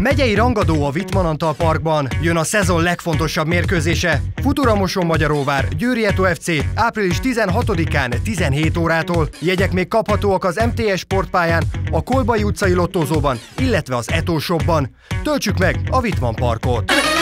Megyei rangadó a Wittmann Antal Parkban, jön a szezon legfontosabb mérkőzése. Futuramoson-Magyaróvár, Győri Eto FC április 16-án 17 órától. Jegyek még kaphatóak az MTS sportpályán, a Kolbai utcai lottózóban, illetve az Eto shopban. Töltsük meg a Wittmann Parkot!